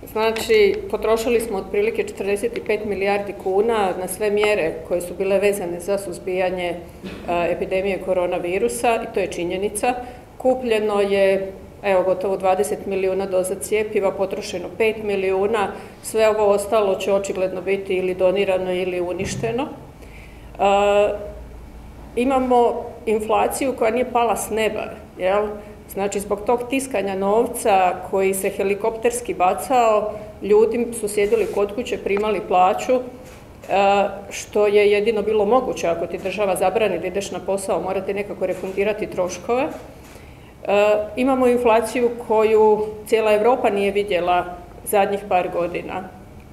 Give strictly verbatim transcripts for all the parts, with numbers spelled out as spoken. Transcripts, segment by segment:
Znači, potrošili smo otprilike četrdeset pet milijardi kuna na sve mjere koje su bile vezane za suzbijanje epidemije koronavirusa i to je činjenica. Kupljeno je evo gotovo dvadeset milijuna doza cjepiva, potrošeno pet milijuna, sve ovo ostalo će očigledno biti ili donirano ili uništeno. E, imamo inflaciju koja nije pala s neba, jel? Znači, zbog tog tiskanja novca koji se helikopterski bacao, ljudi su sjedili kod kuće, primali plaću, što je jedino bilo moguće. Ako ti država zabrani da ideš na posao, morate nekako refundirati troškove. Imamo inflaciju koju cijela Europa nije vidjela zadnjih par godina.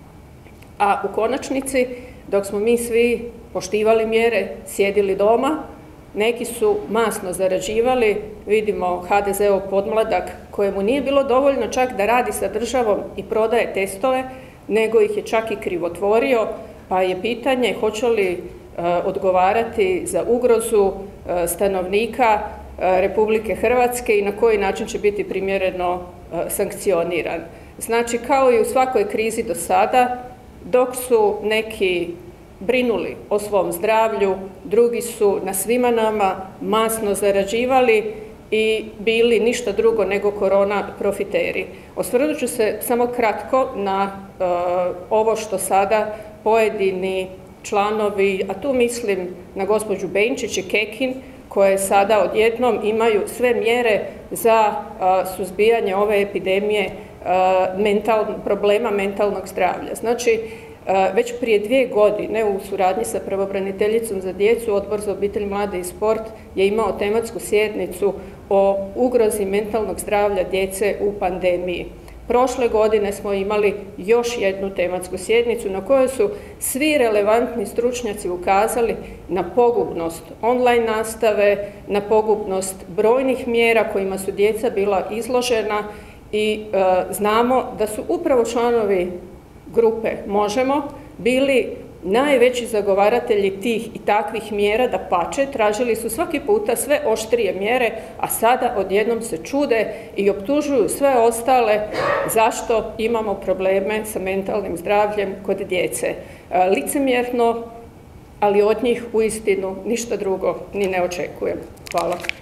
A u konačnici, dok smo mi svi poštivali mjere, sjedili doma, neki su masno zarađivali, vidimo ha de zeov podmladak kojemu nije bilo dovoljno čak da radi sa državom i prodaje testove, nego ih je čak i krivotvorio, pa je pitanje hoće li uh, odgovarati za ugrozu uh, stanovnika uh, Republike Hrvatske i na koji način će biti primjereno uh, sankcioniran. Znači, kao i u svakoj krizi do sada, dok su neki brinuli o svom zdravlju, drugi su na svima nama masno zarađivali i bili ništa drugo nego korona profiteri. Osvrnut ću se samo kratko na uh, ovo što sada pojedini članovi, a tu mislim na gospođu Benčić i Kekin, koje sada odjednom imaju sve mjere za uh, suzbijanje ove epidemije uh, mental, problema mentalnog zdravlja. Znači, već prije dvije godine u suradnji sa pravobraniteljicom za djecu Odbor za obitelj, mlade i sport je imao tematsku sjednicu o ugrozi mentalnog zdravlja djece u pandemiji. Prošle godine smo imali još jednu tematsku sjednicu na kojoj su svi relevantni stručnjaci ukazali na pogubnost online nastave, na pogubnost brojnih mjera kojima su djeca bila izložena i e, znamo da su upravo članovi grupe Možemo bili najveći zagovaratelji tih i takvih mjera, da pače, tražili su svaki puta sve oštrije mjere, a sada odjednom se čude i optužuju sve ostale zašto imamo probleme sa mentalnim zdravljem kod djece. Licemjerno, ali od njih uistinu ništa drugo ni ne očekujem. Hvala.